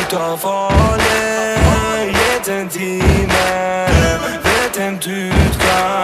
Ta farlig, gitt en time. Vet hvem du skal